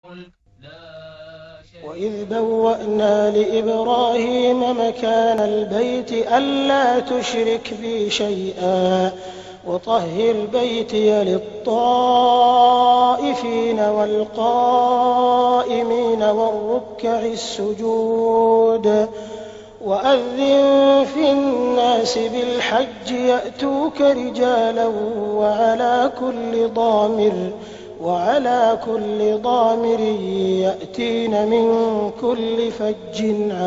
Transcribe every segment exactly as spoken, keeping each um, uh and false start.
وإذ بوأنا لإبراهيم مكان البيت ألا تشرك بي شيئا وطهر بيتي للطائفين والقائمين والركع السجود وأذن في الناس بالحج يأتوك رجالا وعلى كل ضامر وعلى كل ضامر يأتين من كل فج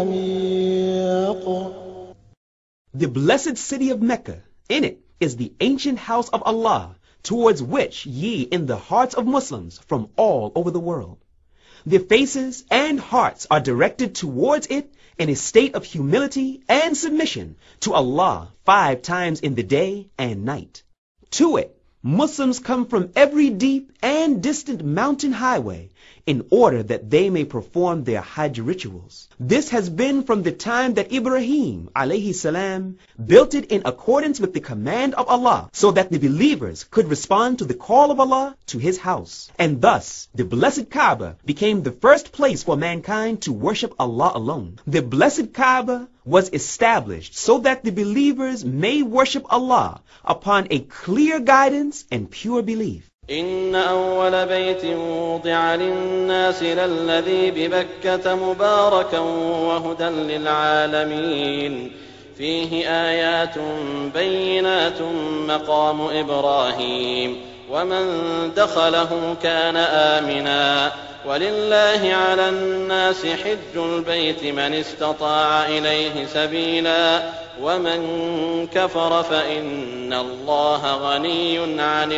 عميق. The blessed city of Mecca, in it is the ancient house of Allah, towards which ye in the hearts of Muslims from all over the world. Their faces and hearts are directed towards it in a state of humility and submission to Allah five times in the day and night. To it, Muslims come from every deep and distant mountain highway in order that they may perform their Hajj rituals. This has been from the time that Ibrahim alayhi salam built it in accordance with the command of Allah, so that the believers could respond to the call of Allah to his house. And thus, the blessed Kaaba became the first place for mankind to worship Allah alone. The blessed Kaaba was established so that the believers may worship Allah upon a clear guidance and pure belief. إن أول بيت وضع للناس للذي ببكة مباركا وهدى للعالمين فيه آيات بينات مقام إبراهيم ومن دخله كان آمنا ولله على الناس حج البيت من استطاع إليه سبيلا ومن كفر فإن الله غني عن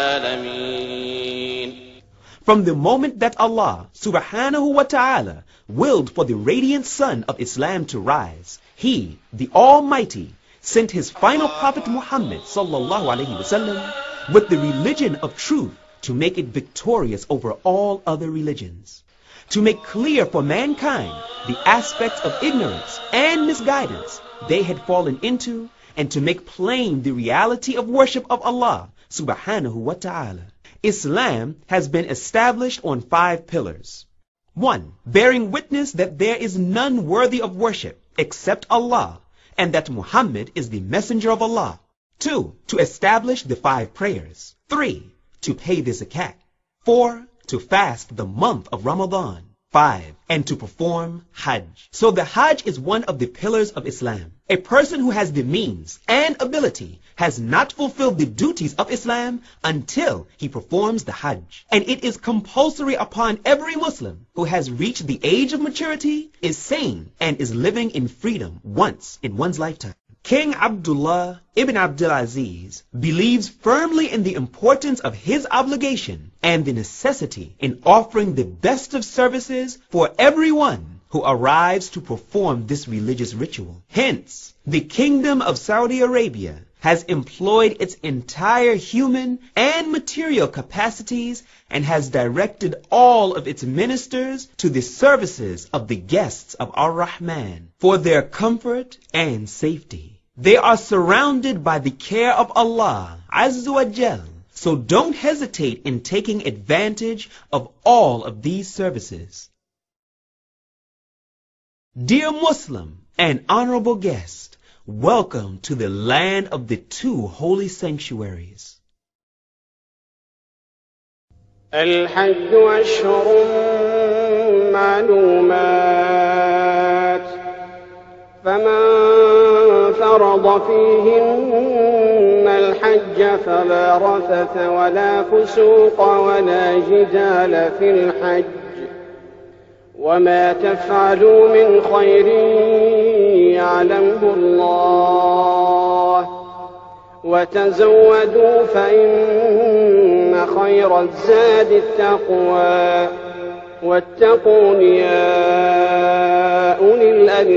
العالمين. From the moment that Allah subhanahu wa ta'ala willed for the radiant sun of Islam to rise, He, the Almighty, sent His final prophet Muhammad sallallahu alayhi wa sallam with the religion of truth to make it victorious over all other religions, to make clear for mankind the aspects of ignorance and misguidance they had fallen into, and to make plain the reality of worship of Allah subhanahu wa ta'ala. Islam has been established on five pillars. One, bearing witness that there is none worthy of worship except Allah, and that Muhammad is the messenger of Allah. Two, to establish the five prayers. Three, to pay the zakat. Four, to fast the month of Ramadan. Five, and to perform Hajj. So the Hajj is one of the pillars of Islam. A person who has the means and ability has not fulfilled the duties of Islam until he performs the Hajj. And it is compulsory upon every Muslim who has reached the age of maturity, is sane, and is living in freedom once in one's lifetime. King Abdullah ibn Abdulaziz believes firmly in the importance of his obligation and the necessity in offering the best of services for everyone who arrives to perform this religious ritual. Hence, the Kingdom of Saudi Arabia has employed its entire human and material capacities and has directed all of its ministers to the services of the guests of Ar-Rahman for their comfort and safety. They are surrounded by the care of Allah Azza wa Jal, so don't hesitate in taking advantage of all of these services. Dear Muslim and honorable guest, welcome to the land of the two holy sanctuaries. الحج أشهر معلومات فمن فرض فيهن الحج فلا رفث ولا فسوق ولا جدال في الحج وما تفعلوا من خير يعلمه الله وتزودوا فإن خير الزاد التقوى واتقون يا أولي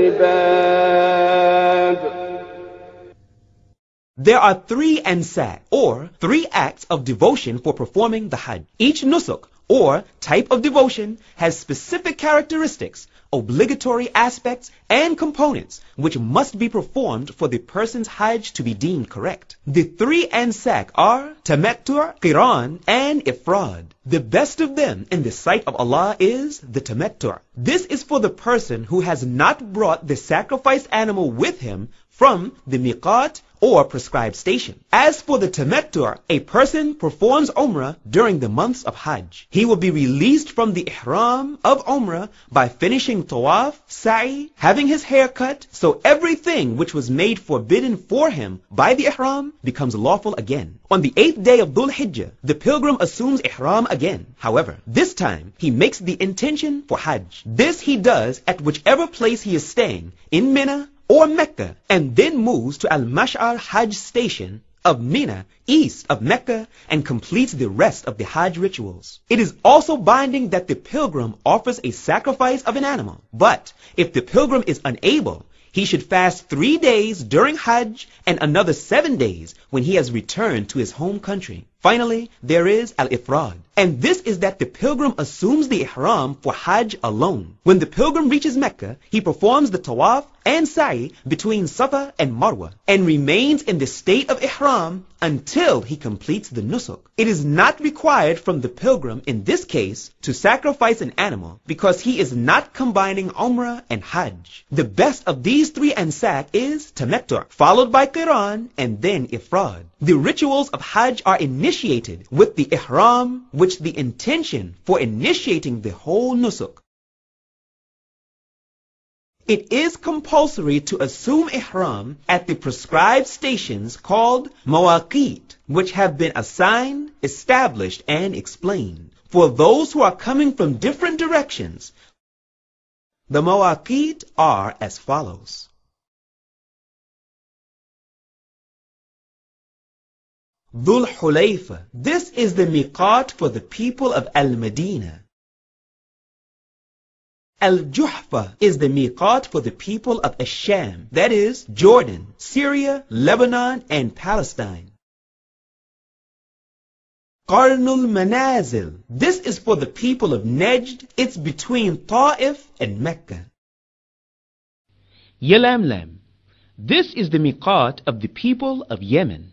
الألباب. There are three ansat, or three acts of devotion for performing the Hajj. Each nusuk, or type of devotion has specific characteristics, obligatory aspects, and components which must be performed for the person's Hajj to be deemed correct. The three ansak are tamattu', qiran, and ifrad. The best of them in the sight of Allah is the tamattu'. This is for the person who has not brought the sacrificed animal with him from the miqat or prescribed station. As for the tamattu', a person performs Umrah during the months of Hajj. He will be released from the ihram of Umrah by finishing tawaf, sa'i, having his hair cut, so everything which was made forbidden for him by the ihram becomes lawful again. On the eighth day of Dhul Hijjah, the pilgrim assumes ihram again. However, this time he makes the intention for Hajj. This he does at whichever place he is staying, in Mina or Mecca, and then moves to Al-Mash'ar Hajj station of Mina, east of Mecca, and completes the rest of the Hajj rituals. It is also binding that the pilgrim offers a sacrifice of an animal, but if the pilgrim is unable, he should fast three days during Hajj and another seven days when he has returned to his home country. Finally, there is al-ifrad, and this is that the pilgrim assumes the ihram for Hajj alone. When the pilgrim reaches Mecca, he performs the tawaf and sa'i between Safa and Marwa and remains in the state of ihram until he completes the nusuk. It is not required from the pilgrim in this case to sacrifice an animal because he is not combining Umrah and Hajj. The best of these three ansak is tamattu', followed by qiran and then ifrad. The rituals of Hajj are initiated with the ihram, which the intention for initiating the whole nusuk. It is compulsory to assume ihram at the prescribed stations called mawaqit, which have been assigned, established, and explained. For those who are coming from different directions, the mawaqit are as follows. Dhul Hulayfa. This is the miqat for the people of Al-Madinah. Al-Juhfa is the miqat for the people of Ash-Sham, that is, Jordan, Syria, Lebanon, and Palestine. Qarnul Manazil. This is for the people of Najd. It's between Ta'if and Mecca. Yalamlam. This is the miqat of the people of Yemen.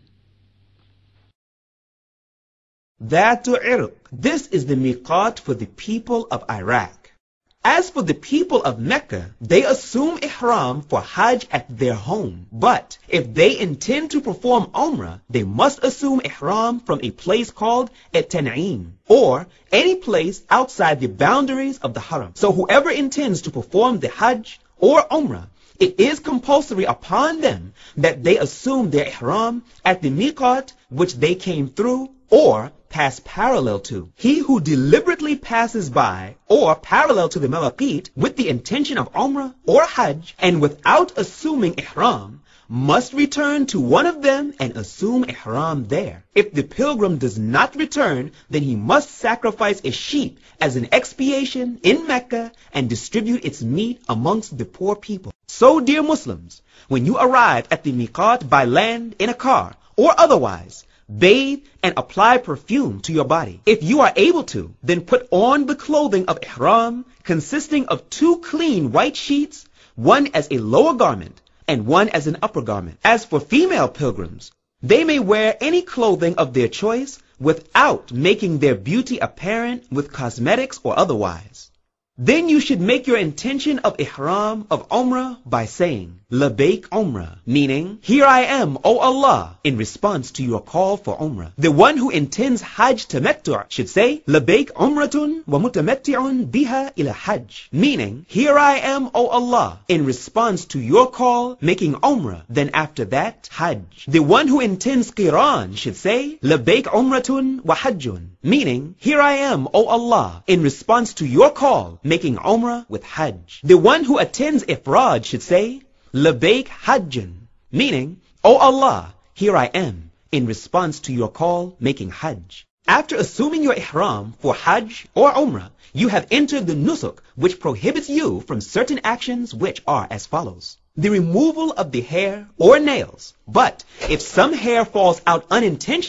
Dhatu Irq. This is the miqat for the people of Iraq. As for the people of Mecca, they assume ihram for Hajj at their home. But if they intend to perform Umrah, they must assume ihram from a place called At-Tan'im, or any place outside the boundaries of the Haram. So whoever intends to perform the Hajj or Umrah, it is compulsory upon them that they assume their ihram at the miqat which they came through or pass parallel to. He who deliberately passes by or parallel to the mawaqit with the intention of Umrah or Hajj and without assuming ihram must return to one of them and assume ihram there. If the pilgrim does not return, then he must sacrifice a sheep as an expiation in Mecca and distribute its meat amongst the poor people. So, dear Muslims, when you arrive at the miqat by land, in a car, or otherwise, bathe and apply perfume to your body. If you are able to, then put on the clothing of ihram consisting of two clean white sheets, one as a lower garment and one as an upper garment. As for female pilgrims, they may wear any clothing of their choice without making their beauty apparent with cosmetics or otherwise. Then you should make your intention of ihram of Umrah by saying, Labaik Umrah, meaning, here I am, O Allah, in response to your call for Umrah. The one who intends Hajj tamattu' should say, Labaik Umratun wa mutamatti'un biha ila Hajj, meaning, here I am, O Allah, in response to your call, making Umrah, then after that, Hajj. The one who intends Qiran should say, Labaik Umratun wa Hajjun, meaning, here I am, O Allah, in response to your call, making Umrah with Hajj. The one who attends Ifrad should say, Labaik Hajjan, meaning, O Allah, here I am, in response to your call, making Hajj. After assuming your ihram for Hajj or Umrah, you have entered the nusuk, which prohibits you from certain actions which are as follows. The removal of the hair or nails. But if some hair falls out unintentionally,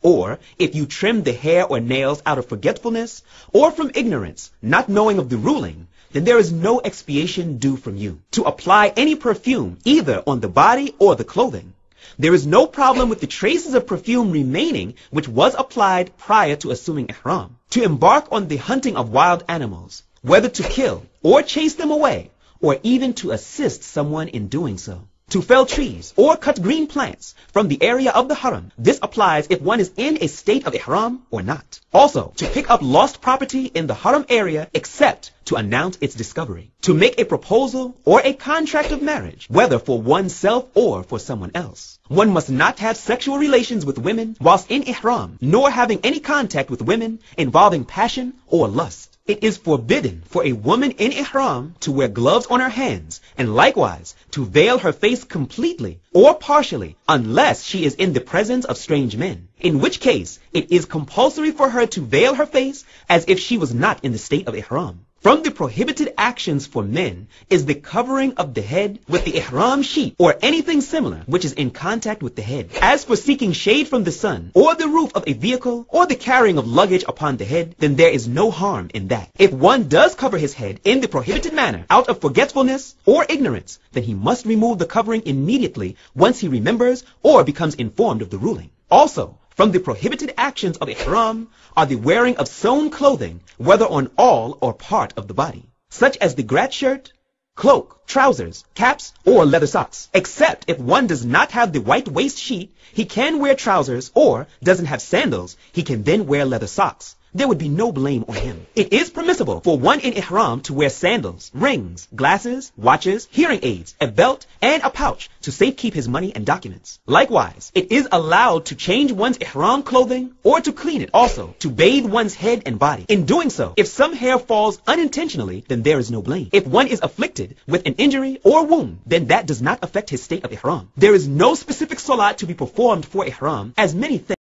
Or if you trim the hair or nails out of forgetfulness or from ignorance, not knowing of the ruling, then there is no expiation due from you. To apply any perfume either on the body or the clothing, there is no problem with the traces of perfume remaining which was applied prior to assuming ihram. To embark on the hunting of wild animals, whether to kill or chase them away, or even to assist someone in doing so. To fell trees or cut green plants from the area of the haram. This applies if one is in a state of ihram or not. Also, to pick up lost property in the haram area except to announce its discovery. To make a proposal or a contract of marriage, whether for oneself or for someone else. One must not have sexual relations with women whilst in ihram, nor having any contact with women involving passion or lust. It is forbidden for a woman in ihram to wear gloves on her hands, and likewise to veil her face completely or partially unless she is in the presence of strange men, in which case it is compulsory for her to veil her face as if she was not in the state of ihram. From the prohibited actions for men is the covering of the head with the ihram sheet or anything similar which is in contact with the head. As for seeking shade from the sun or the roof of a vehicle or the carrying of luggage upon the head, then there is no harm in that. If one does cover his head in the prohibited manner out of forgetfulness or ignorance, then he must remove the covering immediately once he remembers or becomes informed of the ruling. Also, from the prohibited actions of ihram are the wearing of sewn clothing, whether on all or part of the body, such as the grass shirt, cloak, trousers, caps, or leather socks. Except if one does not have the white waist sheet, he can wear trousers, or doesn't have sandals, he can then wear leather socks. There would be no blame on him. It is permissible for one in ihram to wear sandals, rings, glasses, watches, hearing aids, a belt, and a pouch to safekeep his money and documents. Likewise, it is allowed to change one's ihram clothing or to clean it, also to bathe one's head and body. In doing so, if some hair falls unintentionally, then there is no blame. If one is afflicted with an injury or wound, then that does not affect his state of ihram. There is no specific salat to be performed for ihram, as many think.